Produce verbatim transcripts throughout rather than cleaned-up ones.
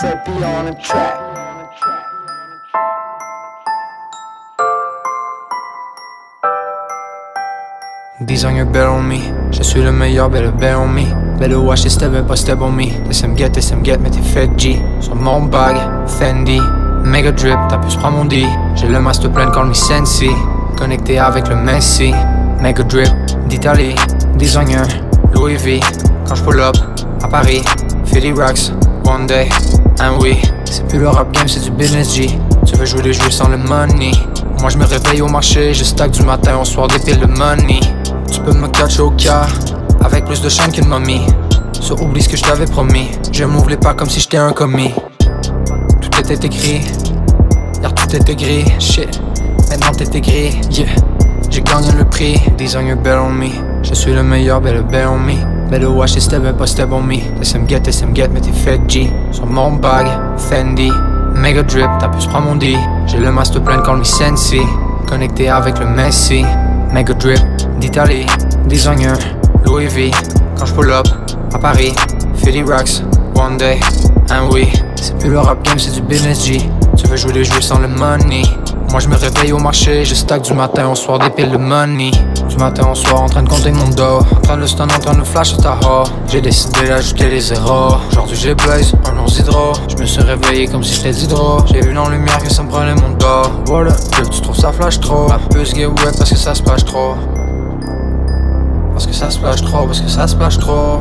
S E B P on the track. These on your bet on me. Je suis le meilleur, better bet on me. Better watch this step, pas step on me. Laisse-me get, laisse-me get, mets tes fêtes G. Sur mon bag, Fendi, Mega drip, t'as pu se prendre mon D. J'ai le master plan, call me Sensi. Connecté avec le Messi. Mega drip, d'Italie, designer, Louis V. Quand je pull up, à Paris, Philly Rocks, one day, and oui. C'est plus le rap game, c'est du business G. Tu veux jouer des jeux sans le money. Moi je me réveille au marché, je stack du matin au soir des piles de money. Tu peux me catcher au cas, avec plus de chaîne qu'une momie. So oublie ce que je t'avais promis. Je m'ouvre les pas comme si j'étais un commis. Tout était écrit, hier tout était gris. Shit, maintenant t'es gris, yeah. J'ai gagné le prix, these on your bet on me. Je suis le meilleur, better bet on me. Better watch this step, pas step on me. Laisse-me get, laisse-me get, mets tes fêtes G. Sur mon bag, Fendi, Mega drip, t'as pu se prendre mon D. J'ai le master plan, call me Sensi. Connecté avec le Messi. Mega drip, d'Italie, designer, Louis V. Quand je pull up, à Paris, Philly Rocks, one day, and oui. C'est plus le rap game, c'est du business G. Tu veux jouer des jeux sans le money. Moi je me réveille au marché, je stack du matin au soir des piles de money. Du matin au soir en train de compter mon dos, en train de le stun, en train de flash sur ta ho. J'ai décidé d'ajouter les zéros. Aujourd'hui j'ai blaze, un long hydro. Je me suis réveillé comme si j'étais d'hydro. J'ai vu dans la lumière que ça me prenait mon dos. Voilà, que tu trouves ça flash trop. La puce get wet parce que ça se plage trop. Parce que ça se plage trop, parce que ça se plage trop.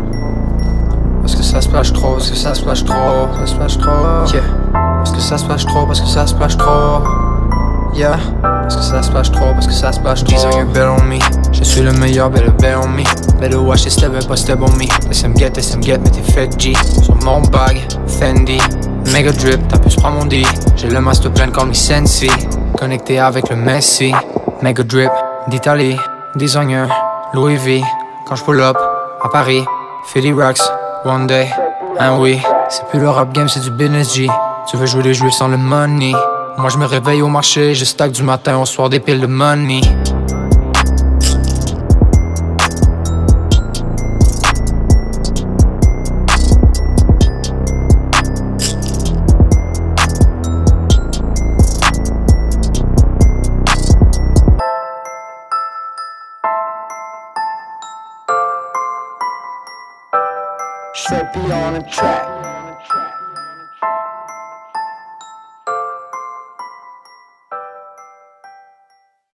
Parce que ça se plage trop, parce que ça se plage trop. Ça se plage trop, yeah. Parce que ça se plage trop, parce que ça se plage trop. Yeah, parce que ça se plage trop, parce que ça se plage trop. These on your bet on me. Je suis le meilleur, better bet on me. Better watch this step, pas step on me. Laisse-me get, laisse-me get, mets tes fêtes G. Sur mon bag, Fendi, Mega drip, t'as pu se prendre mon D. J'ai le master plan, call me Sensi. Connecté avec le Messi. Mega drip, d'Italie, designer, Louis V. Quand je pull up, à Paris, Philly Rocks, one day, and oui. C'est plus le rap game, c'est du business G. Tu veux jouer des jeux sans le money. Moi je me réveille au marché, je stack du matin au soir des piles de money. S E B P on the track.